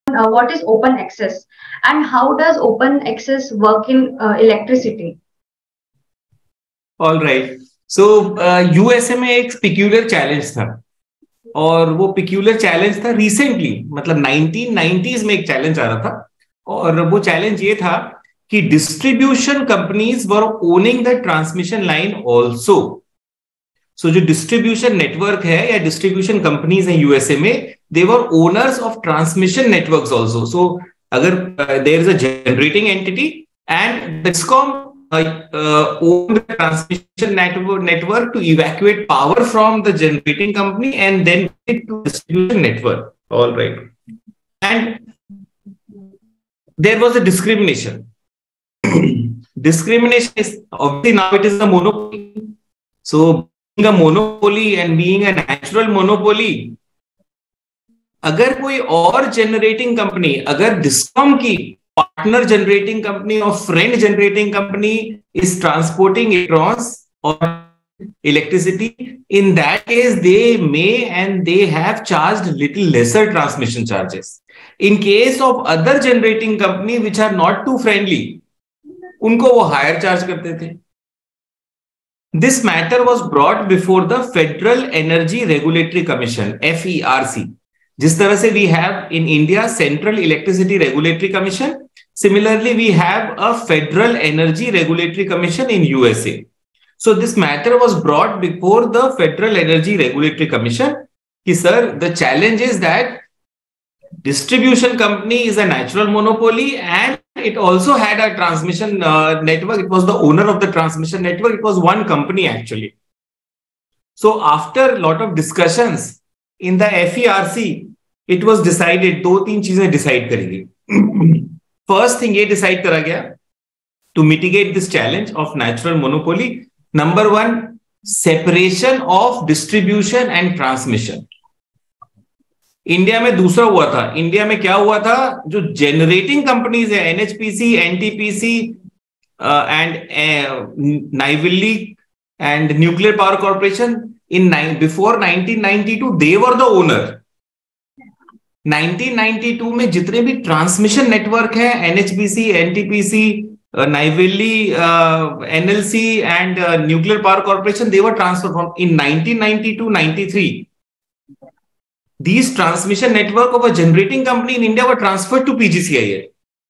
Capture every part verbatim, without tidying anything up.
uh, what is open access and how does open access work in uh, electricity? All right. So USA uh, में एक peculiar challenge था और वो peculiar challenge था recently, मतलब nineteen nineties में एक challenge आ रहा था और वो challenge ये था कि distribution companies were owning the transmission line also. So जो distribution network है या distribution companies हैं यूएसए में, they were owners of transmission networks also. So अगर uh, there is a generating entity and DISCOM uh, uh, own the transmission network, network to evacuate power from the generating company and then it to distribution network. All right. And there was a discrimination. Discrimination is obviously now it is a monopoly. So being a monopoly and being a natural monopoly, अगर कोई और generating company, अगर DISCOM की partner generating company or friend generating company is transporting electrons or electricity, in that case they may and they have charged little lesser transmission charges. In case of other generating company which are not too friendly, उनको वो higher charge करते थे. This matter was brought before the Federal Energy Regulatory Commission, F E R C. जिस तरह से we have in India Central Electricity Regulatory Commission, similarly we have a Federal Energy Regulatory Commission in U S A. So this matter was brought before the Federal Energy Regulatory Commission. कि sir, the challenge is that distribution company is a natural monopoly and it also had a transmission uh, network. It was the owner of the transmission network. It was one company actually. So after a lot of discussions in the F E R C, it was decided, दो तीन चीजें decide करेगी. First thing ये decide करा गया to mitigate this challenge of natural monopoly. Number one, separation of distribution and transmission. India में दूसरा हुआ था. इंडिया में क्या हुआ था? जो जनरेटिंग कंपनीज है, NHPC, NTPC and Neyveli and nuclear power corporation, in before nineteen ninety two they were the owner. Nineteen ninety two में जितने भी ट्रांसमिशन नेटवर्क है, NHPC, NTPC, Neyveli, NLC and nuclear power corporation, they were transfer from in nineteen ninety two ninety three. These transmission network of a generating company in India were transferred to P G C I L.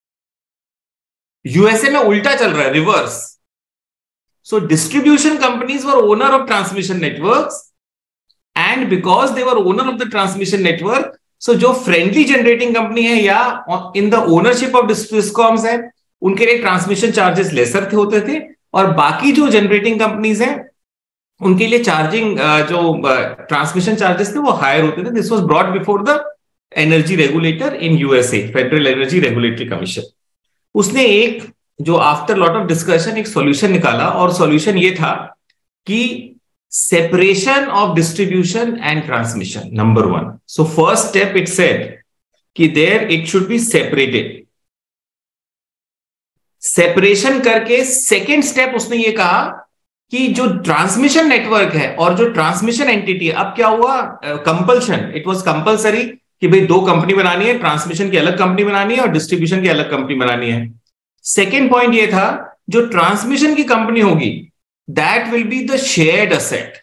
U S A में उल्टा चल रहा है, reverse. So distribution companies were owner of transmission networks, and because they were owner of the transmission network, so जो friendly generating company है या in the ownership of DISCOMs है, उनके लिए transmission charges lesser थे होते थे, और बाकी जो generating companies हैं उनके लिए चार्जिंग जो ट्रांसमिशन चार्जेस थे वो हायर होते थे. This was brought before the energy regulator in USA, federal energy regulatory commission. उसने एक जो आफ्टर लॉट ऑफ डिस्कशन एक सॉल्यूशन निकाला, और सॉल्यूशन ये था कि separation of distribution and transmission, number one. So first step it said कि there it should be separated. Separation करके सेकेंड स्टेप उसने ये कहा कि जो ट्रांसमिशन नेटवर्क है और जो ट्रांसमिशन एंटिटी है, अब क्या हुआ? कंपल्शन. इट वाज कंपल्सरी कि भाई दो कंपनी बनानी है, ट्रांसमिशन की अलग कंपनी बनानी है और डिस्ट्रीब्यूशन की अलग कंपनी बनानी है. सेकेंड पॉइंट ये था, जो ट्रांसमिशन की कंपनी होगी that will be the shared asset,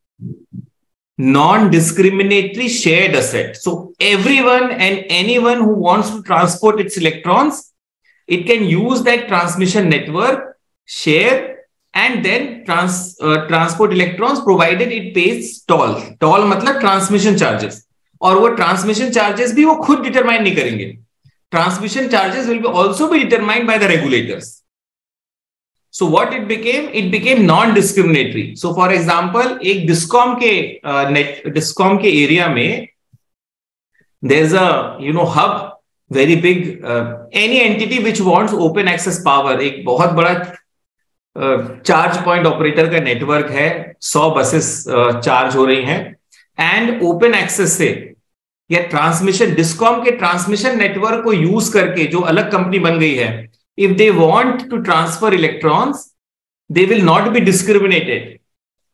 non discriminatory shared asset. So everyone and anyone who wants to transport its electrons, it can use that transmission network, share and then trans uh, transport electrons provided it pays toll. Toll मतलब transmission charges, और वो transmission charges भी वो खुद determine नहीं करेंगे. Transmission charges will be also be determined by the regulators. So what it became, it became non discriminatory. So for example, एक discom के नेट uh, डिस्कॉम के एरिया में there is a you know hub, very big, any entity which wants open access power. एक बहुत बड़ा charge point operator का network है, सौ बसेस चार्ज हो रही हैं, एंड ओपन एक्सेस से या ट्रांसमिशन, डिस्कॉम के ट्रांसमिशन नेटवर्क को यूज करके जो अलग कंपनी बन गई है, if they want to transfer electrons, they will not be discriminated.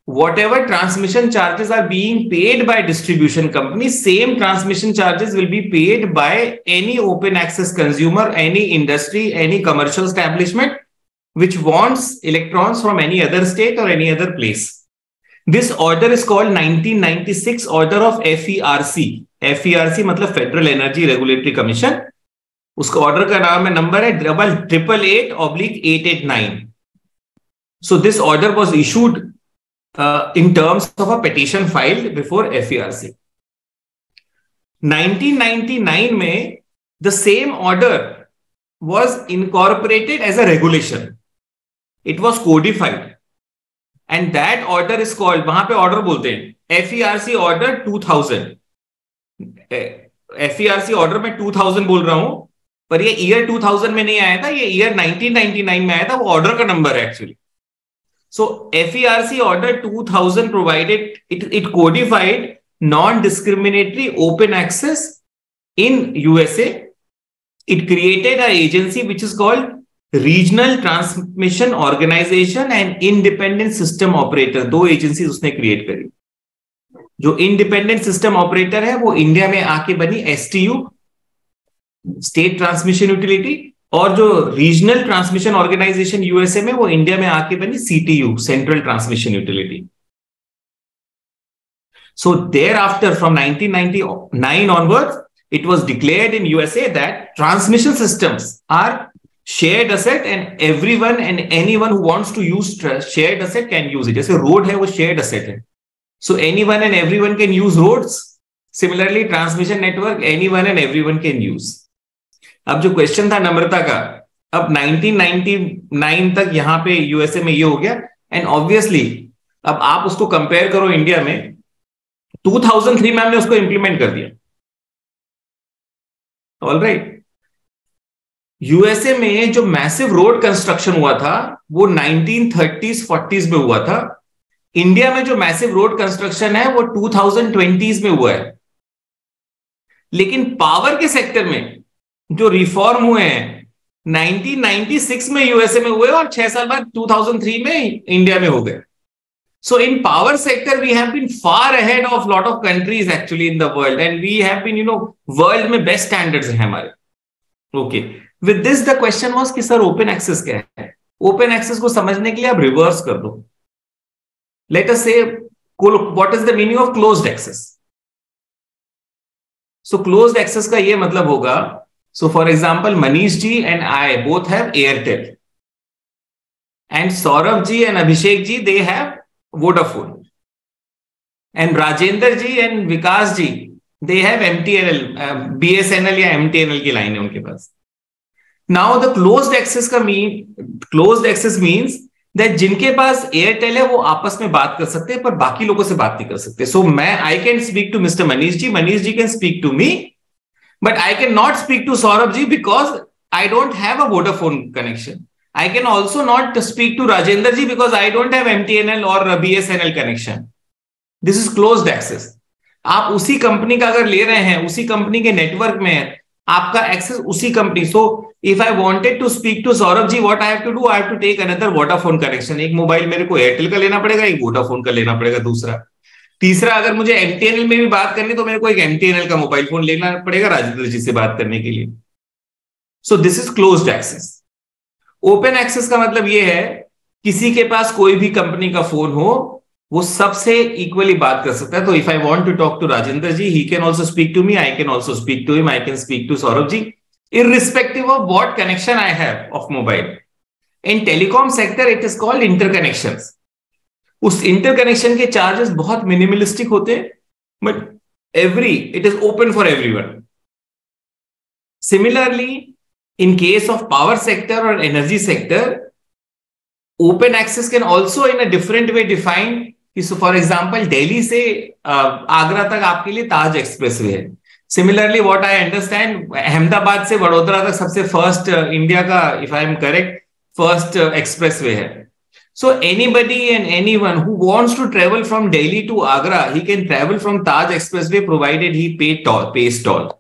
whatever transmission charges are being paid by distribution companies, same transmission charges will be paid by any open access consumer, any industry, any commercial establishment which wants electrons from any other state or any other place. This order is called nineteen ninety-six order of F E R C. F E R C मतलब Federal Energy Regulatory Commission. उसका order का नाम है, number है double triple eight oblique eight eight nine. So this order was issued Uh, in terms of a petition filed before F E R C. nineteen ninety-nine में the same order was incorporated as a regulation. It was codified and that order is called, वहां पे order बोलते हैं F E R C order two thousand. F E R C order में two thousand बोल रहा हूं, पर ये year two thousand में नहीं आया था, ये year nineteen ninety-nine में आया था. वो order का number है actually. So F E R C order two thousand provided, it, it codified non-discriminatory open access in U S A. It created an agency which is called Regional Transmission Organization and Independent System Operator. दो agencies उसने create करी. जो Independent System Operator है वो India में आके बनी S T U, State Transmission Utility, और जो रीजनल ट्रांसमिशन ऑर्गेनाइजेशन यूएसए में वो इंडिया में आके बनी CTU, central transmission utility. So thereafter from nineteen ninety-nine onwards it was declared in U S A that transmission systems are shared asset and everyone and anyone who wants to use shared asset can use it. जैसे road है वो shared asset है, so anyone and everyone can use roads. Similarly transmission network anyone and everyone can use. अब जो question था नम्रता का, अब nineteen ninety-nine तक यहां पे यूएसए में ये हो गया एंड ऑब्वियसली अब आप उसको कंपेयर करो इंडिया में, two thousand three में हमने उसको इंप्लीमेंट कर दिया. ऑलराइट. यूएसए में जो मैसिव रोड कंस्ट्रक्शन हुआ था वो nineteen thirties forties में हुआ था. इंडिया में जो मैसिव रोड कंस्ट्रक्शन है वो twenty twenties में हुआ है. लेकिन पावर के सेक्टर में जो रिफॉर्म हुए हैं nineteen ninety-six में यूएसए में हुए और छह साल बाद two thousand three में इंडिया में हो गए. So in power sector we have been far ahead of lot of countries actually in the world and we have been, you know, world में बेस्ट स्टैंडर्ड्स हैं हमारे. Okay, with this the question was कि sir open access क्या है. Open access को समझने के लिए आप रिवर्स कर दो. Let us say what is the meaning of closed access. So closed access का ये मतलब होगा, so for example Manish ji and I both have Airtel and Saurabh ji and Abhishek ji they have Vodafone and Rajendra ji and Vikas ji they have M T N L, uh, B S N L या M T N L की line है उनके पास. Now the closed access का mean closed access means that जिनके पास Airtel है वो आपस में बात कर सकते हैं पर बाकी लोगों से बात नहीं कर सकते. So मैं I can speak to Mister Manish ji, Manish ji can speak to me, but I cannot speak to Saurabh ji because I don't have a Vodafone connection. I can also not speak to Rajendra ji because I don't have M T N L or B S N L connection. This is closed access. आप उसी company का अगर ले रहे हैं, उसी company के network में है, आपका एक्सेस उसी company. So if I wanted to speak to Saurabh ji, what I have to do? I have to take another Vodafone connection. एक मोबाइल मेरे को एयरटेल का लेना पड़ेगा, एक Vodafone का लेना पड़ेगा, दूसरा तीसरा अगर मुझे M T N L में भी बात करनी तो मेरे को एक M T N L का मोबाइल फोन लेना पड़ेगा राजेंद्र जी से बात करने के लिए. So this is closed access. Open access का मतलब ये है किसी के पास कोई भी कंपनी का फोन हो वो सबसे इक्वली बात कर सकता है. तो if I want to talk to Rajendra ji, he can also speak to me, I can also speak to him, I can speak to Saurabh ji, irrespective of what connection I have of mobile. In telecom sector it is called interconnections. उस interconnection के charges बहुत minimalistic होते हैं, but every it is open for everyone. Similarly in case of power sector और energy sector, open access can also in a different way defined. For example Delhi से आगरा तक आपके लिए ताज एक्सप्रेस वे है. Similarly what I understand, Ahmedabad से वडोदरा तक सबसे first India का, if I am correct, first express way है. So anybody and anyone who wants to travel from Delhi to Agra, he can travel from Taj Expressway provided he pay toll, pays toll.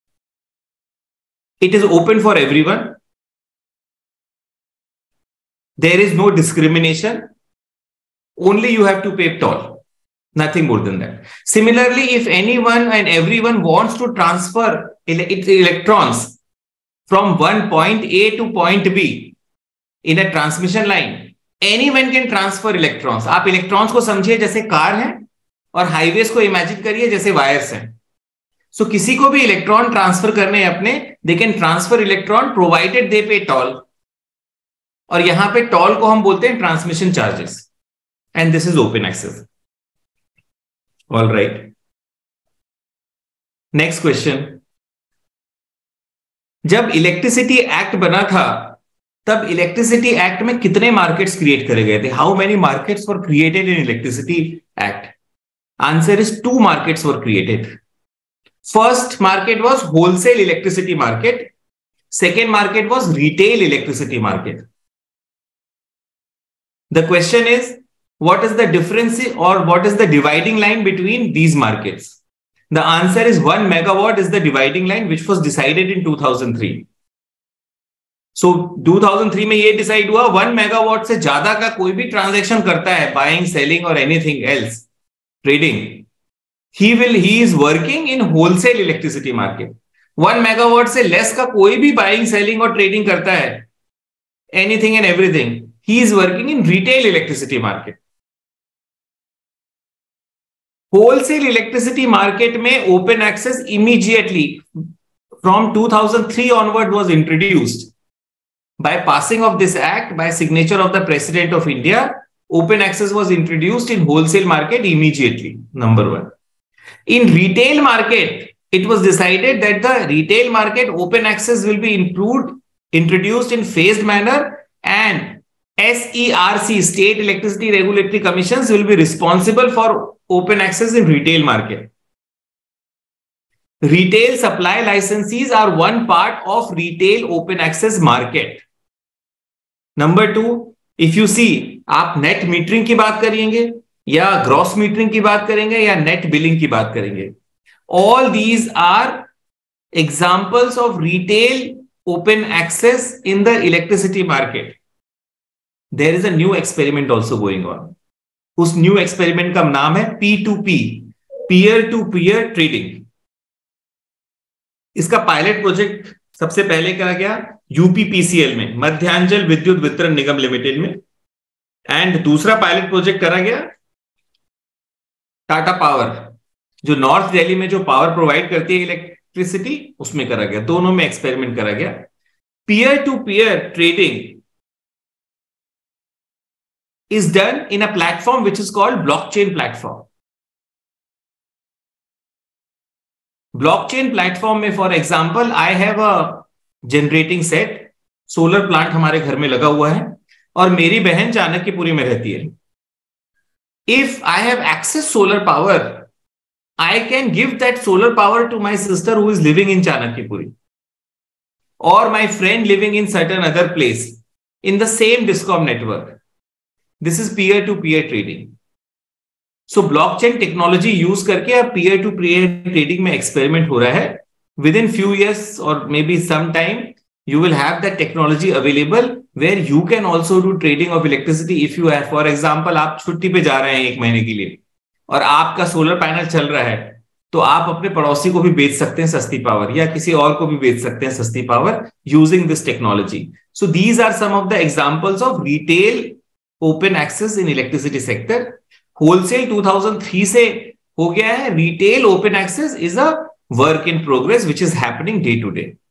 It is open for everyone. There is no discrimination. only you have to pay toll. Nothing more than that. Similarly, if anyone and everyone wants to transfer ele- electrons from one point A to point B in a transmission line, anyone can transfer electrons. आप electrons को समझिए जैसे car हैं और highways को imagine करिए जैसे wires हैं. So किसी को भी electron transfer करने अपने, they can transfer electron provided they pay toll. और यहां पे toll को हम बोलते हैं transmission charges. And this is open access. All right. Next question. जब इलेक्ट्रिसिटी एक्ट बना था तब इलेक्ट्रिसिटी एक्ट में कितने मार्केट्स क्रिएट करे गए थे? How many markets were created in electricity act? Answer is two markets were created. First market was wholesale electricity market. Second market was retail electricity market. The question is what is the difference or what is the dividing line between these markets? The answer is one megawatt is the dividing line which was decided in two thousand three. So two thousand three में ये decide हुआ one megawatt से ज्यादा का कोई भी transaction करता है, buying, selling or anything else, trading, he will he is working in wholesale electricity market. one megawatt से less का कोई भी buying, selling और trading करता है, anything and everything, he is working in retail electricity market. Wholesale electricity market में open access immediately from two thousand three onward was introduced by passing of this act by signature of the President of India. Open access was introduced in wholesale market immediately. Number one. In retail market, it was decided that the retail market open access will be improved, introduced in phased manner, and S E R C, State Electricity Regulatory Commissions, will be responsible for open access in retail market. Retail supply licensees are one part of retail open access market. Number two, if you see, आप net metering की बात करेंगे या gross metering की बात करेंगे या net billing की बात करेंगे. All these are examples of retail open access in the electricity market. There is a new experiment also going on. उस न्यू एक्सपेरिमेंट का नाम है P two P, peer to peer trading. इसका pilot project सबसे पहले करा गया UPPCL में, मध्यांचल विद्युत वितरण निगम लिमिटेड में, एंड दूसरा पायलट प्रोजेक्ट करा गया टाटा पावर, जो नॉर्थ दिल्ली में जो पावर प्रोवाइड करती है इलेक्ट्रिसिटी, उसमें करा गया. दोनों में एक्सपेरिमेंट करा गया. Peer to peer trading is done in a platform which is called blockchain platform. Blockchain platform में, for example, I have a generating set, solar plant हमारे घर में लगा हुआ है और मेरी बहन चाणक्यपुरी में रहती है. If I have access solar power, I can give that solar power to my sister who is living in Chanakyapuri or my friend living in certain other place in the same DISCOM network. This is peer-to-peer trading. So blockchain technology use करके अब peer-to-peer trading में experiment हो रहा है. Within few years or maybe some time, you will have that technology available where you can also do trading of electricity if you have, for example, आप छुट्टी पे जा रहे हैं एक महीने के लिए और आपका सोलर पैनल चल रहा है, तो आप अपने पड़ोसी को भी बेच सकते हैं सस्ती पावर, या किसी और को भी बेच सकते हैं सस्ती power using this technology. So these are some of the examples of retail open access in electricity sector. Wholesale two thousand three से हो गया है. Retail open access is a work in progress which is happening day to day.